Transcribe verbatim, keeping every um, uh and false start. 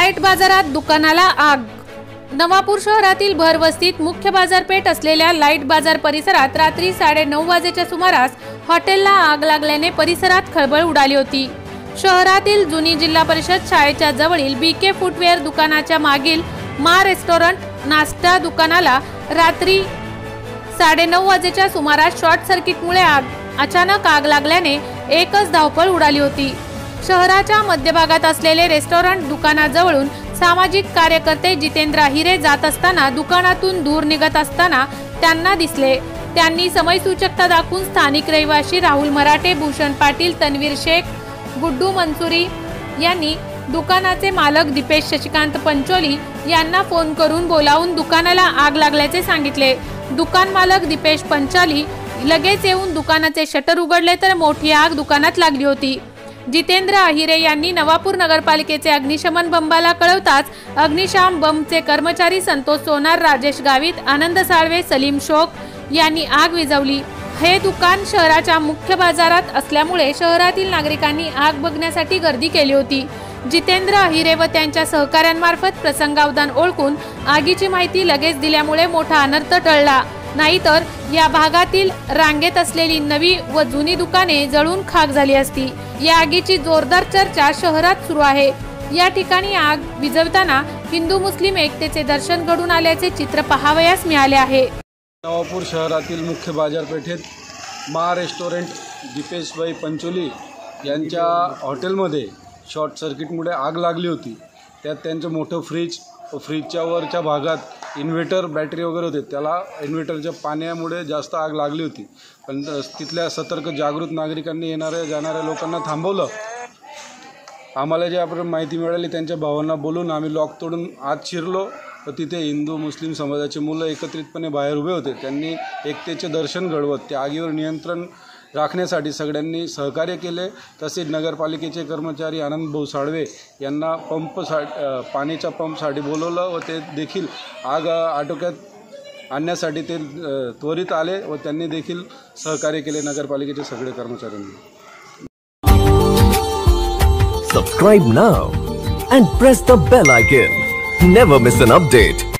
Light बाजारात दुकानाला आग। नवापूर शहरातील भरवस्तीत मुख्य बाजारपेठ असलेल्या लाईट बाजार परिसरात रात्री साडे नऊ वाजेच्या सुमारास हॉटेलला आग लागल्याने परिसरात खळबळ उडाली होती। शहरातील जुनी जिल्हा परिषद शाळेच्या जवळील बीके फुटवेअर दुकानाच्या मागील मा रेस्टॉरंट नाश्ता दुकानाला रात्री साडे नऊ वाजेच्या सुमारास शॉर्ट सर्किटमुळे आग अचानक आग लागल्याने एकच धावपळ उडाली होती। शहराच्या मध्यभागात असलेले रेस्टॉरंट दुकानाजवळून सामाजिक कार्यकर्ते जितेंद्र अहिरे जात असताना दुकानातून दूर निघत असताना त्यांना दिसले। त्यांनी समयसूचकता दाखवून स्थानिक रहिवासी राहुल मराठे, भूषण पाटील, तन्वीर शेख, गुड्डू मंसुरी यांनी दुकानाचे मालक दीपेश शशिकांत पंचोली यांना फोन करून बोलावून दुकानाला आग लागल्याचे सांगितले। दुकान मालक दीपेश पंचाली लगेच येऊन दुकानाचे शटर उघडले तर मोठी आग दुकानात लागली होती। जितेंद्र अहिरे यांनी नवापूर नगरपालिकेचे अग्निशमन बंबाला कळवताच अग्निशामक बंबचे कर्मचारी संतोष सोनार, राजेश गावित, आनंद साळवे, सलीम शोक यांनी आग विझवली। हे दुकान शहराच्या मुख्य बाजारात असल्यामुळे शहरातील नागरिकांनी आग बघण्यासाठी गर्दी केली होती। जितेंद्र अहिरे व त्यांच्या सहकाऱ्यांमार्फत प्रसंगावधान ओळखून आगीची माहिती लगेच दिल्यामुळे मोठा अनर्थ टळला, नाहीतर या भागातील रांगेत असलेली नवी व जुनी दुकाने जळून खाक झाली असती। या आगीची जोरदार चर्चा शहरात सुरू आहे। या ठिकाणी आग विझवताना हिंदू मुस्लिम एकतेचे दर्शन घडून आल्याचे चित्र पाहावयास मिळाले आहे। नवापूर शहरातील मुख्य बाजारपेठेत मा रेस्टॉरंट दीपेशभाई पंचोली यांच्या हॉटेलमध्ये शॉर्ट सर्किटमुळे आग लागली होती। त्यात त्यांचं मोठं फ्रीज व फ्रीजच्या वरच्या भागात इन्व्हर्टर बॅटरी वगैरे होते, त्याला इन्व्हर्टरच्या पाण्यामुळे जास्त आग लागली होती। पण तिथल्या सतर्क जागृत नागरिकांनी येणाऱ्या जाणाऱ्या लोकांना थांबवलं। आम्हाला जे आपण माहिती मिळाली त्यांच्या भावांना बोलून आम्ही लॉक तोडून आत शिरलो व तिथे हिंदू मुस्लिम समाजाचे मुलं एकत्रितपणे बाहेर उभे होते। त्यांनी एकतेचे दर्शन घडवत त्या आगीवर नियंत्रण राखण्यासाठी सगळ्यांनी सहकार्य केले। तसेच नगरपालिकेचे कर्मचारी आनंद भाऊ साळवे यांना पंप सा पाण्याच्या पंपसाठी बोलवलं व ते देखील आग आटोक्यात आणण्यासाठी ते त्वरित आले व त्यांनी देखील सहकार्य केले नगरपालिकेचे सगळे कर्मचाऱ्यांनी। Subscribe now and press the bell icon. Never miss an update.